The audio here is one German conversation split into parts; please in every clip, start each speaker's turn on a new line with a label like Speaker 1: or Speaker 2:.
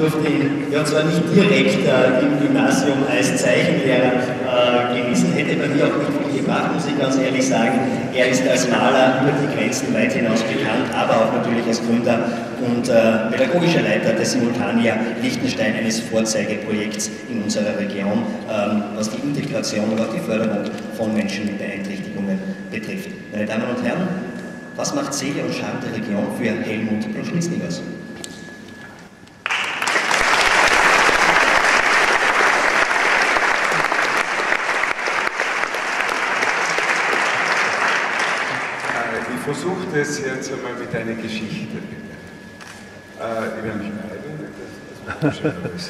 Speaker 1: durfte ihn ja zwar nicht direkt im Gymnasium als Zeichenlehrer genießen, hätte bei mir auch nicht viel gebracht, muss ich ganz ehrlich sagen. Er ist als Maler über die Grenzen weit hinaus bekannt, aber auch natürlich als Gründer und pädagogischer Leiter der Simultania Liechtenstein, eines Vorzeigeprojekts in unserer Region, was die Integration und auch die Förderung von Menschen mit Beeinträchtigungen betrifft. Meine Damen und Herren, was macht Seele und Charme der Region für Helmut Bruschnitzky aus?
Speaker 2: Ich versuche das jetzt einmal mit einer Geschichte. Ich werde mich beeilen, das schön ist.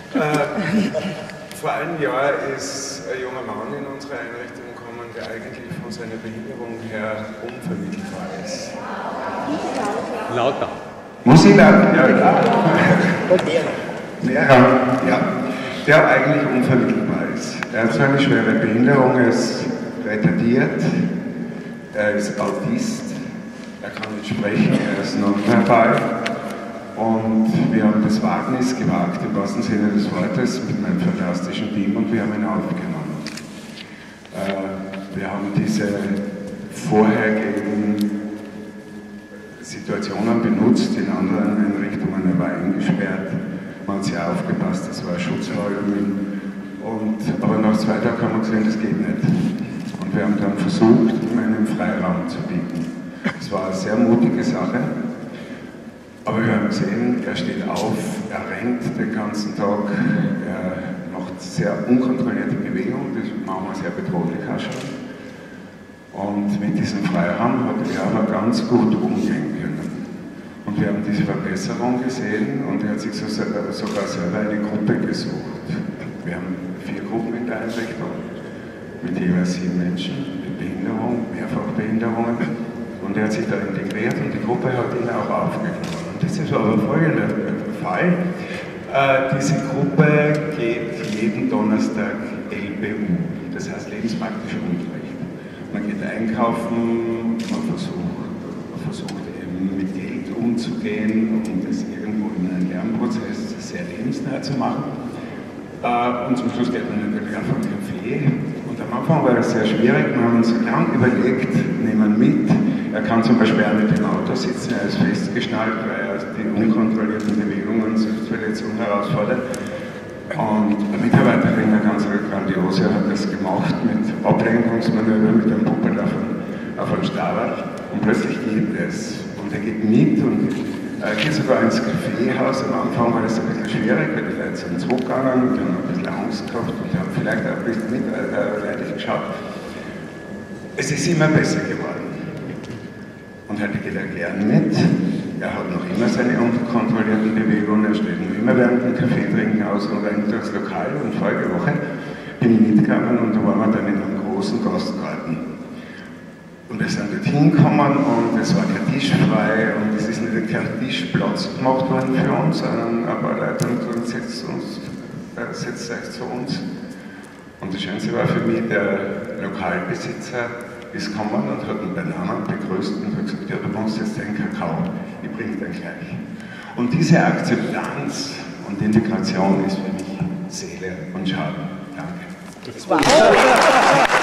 Speaker 2: Vor einem Jahr ist ein junger Mann in unsere Einrichtung gekommen, der eigentlich von seiner Behinderung her unvermittelbar ist.
Speaker 3: Lauter.
Speaker 2: Muss ich laut? Ja, klar. Lehrer, ja. Der eigentlich unvermittelbar ist. Er hat so eine schwere Behinderung, er ist retardiert, er ist Autist, er kann nicht sprechen, er ist nonverbal. Und wir haben das Wagnis gewagt, im wahrsten Sinne des Wortes, mit meinem fantastischen Team, und wir haben ihn aufgenommen. Wir haben diese vorhergehenden Situationen benutzt, in anderen Einrichtungen, er war eingesperrt, man hat sehr aufgepasst, das war Schutzräume. Aber nach 2 Tagen haben wir gesehen, das geht nicht. Und wir haben dann versucht, ihm einen Freiraum zu bieten. Es war eine sehr mutige Sache. Aber wir haben gesehen, er steht auf, er rennt den ganzen Tag, er macht sehr unkontrollierte Bewegungen, das manchmal sehr bedrohlich ausschaut. Und mit diesem Freiraum hat er aber ganz gut umgehen können. Und wir haben diese Verbesserung gesehen und er hat sich sogar selber eine Gruppe gesucht. Wir haben 4 Gruppen in der Einrichtung mit jeweils 7 Menschen mit Behinderung, Mehrfachbehinderungen. Und er hat sich da integriert und die Gruppe hat ihn auch aufgenommen. Das ist aber folgender Fall. Diese Gruppe geht jeden Donnerstag LBU, das heißt lebenspraktischer Unterricht. Man geht einkaufen, man versucht eben mit Geld umzugehen und das irgendwo in einen Lernprozess sehr lebensnah zu machen. Und zum Schluss geht man natürlich einfach in den Café. Und am Anfang war das sehr schwierig, wir haben uns lang überlegt, nehmen mit. Er kann zum Beispiel auch nicht im Auto sitzen, er ist festgeschnallt, weil er die unkontrollierten Bewegungen Selbstverletzung herausfordert. Und eine Mitarbeiterin, eine ganz grandiose, hat das gemacht mit Ablenkungsmanöver, mit einem Puppel auf einen Starrad. Und plötzlich geht es. Und er geht mit und geht sogar ins Kaffeehaus. Am Anfang war das ein bisschen schwierig, weil die Leute sind zurückgegangen und haben ein bisschen Angst gehabt und haben vielleicht auch ein bisschen mitleidig geschaut. Es ist immer besser geworden. Und heute geht er gern mit. Er hat noch immer seine unkontrollierten Bewegungen. Er steht noch immer während dem Kaffee trinken aus und rennt durchs Lokal. Und vorige Woche bin ich mitgegangen und da waren wir dann in einem großen Gastgarten. Und wir sind dort hingekommen und es war kein Tisch frei und es ist nicht kein Tischplatz gemacht worden für uns, sondern ein paar Leute und setzt euch zu uns. Und das Schönste war für mich, der Lokalbesitzer ist gekommen und hat ihn bei Namen begrüßt und hat gesagt, ja, du machst jetzt den Kakao, ich bringe den gleich. Und diese Akzeptanz und Integration ist für mich Seele und Charme. Danke.
Speaker 4: Wow.